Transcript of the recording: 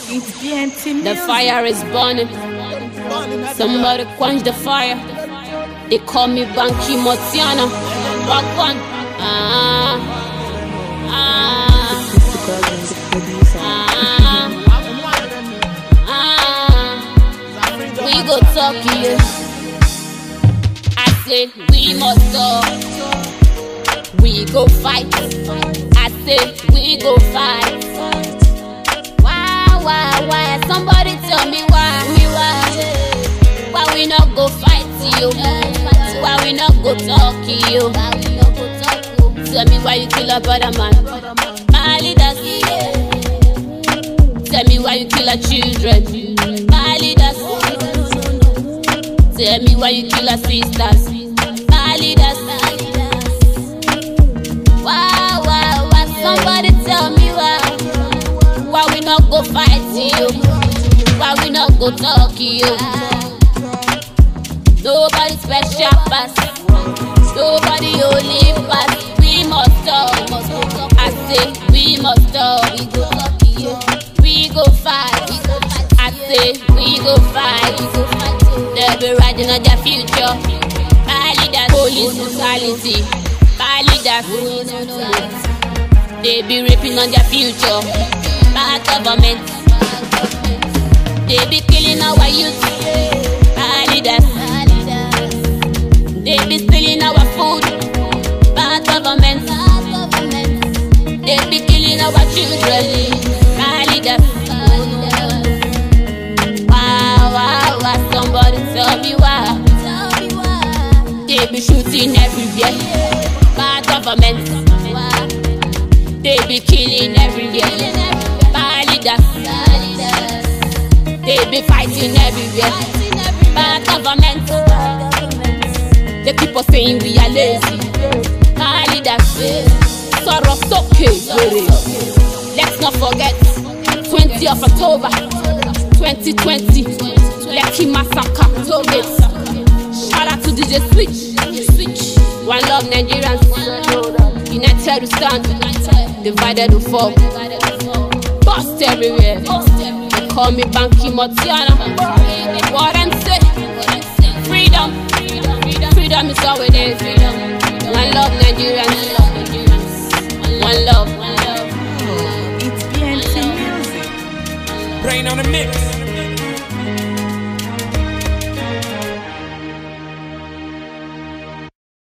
It's BNT The music. fire is burning. Somebody quench the fire. They call me Banky Motiana. Walk on. We go talk here. I say we must talk. We go fight. I say we go fight. Why? Somebody tell me why we not go fight you? Why we not go talk you? Tell me why you kill a brother man. My leaders. Tell me why you kill our children. My leaders. Tell me why you kill our sisters. My leaders. Why? Somebody tell me why we not go fight you? Why we not go talk you? Nobody special pass. Nobody only pass. We must talk. I say we must talk. We go talk you. We go fight. I say we go fight. They'll be riding on their future. My leaders, police brutality. My leaders, they be raping on their future. My government, they be killing our youth. My leaders, they be stealing our food. My government, they be killing our children. My leaders, why? Somebody tell me why. They be shooting everywhere. My government, they be killing everywhere. My leaders, they be fighting everywhere. My government, they keep us saying we are lazy. My leaders, sorrow okay. Let's not forget 20th of October 2020, Lekki Massacre, Tollgate. Shout out to DJ Switch. One love Nigerians. United we stand, divided we fall. Bust everywhere. They call me Banky Motiana. What I'm saying? Freedom is all it is. One love Nigeria.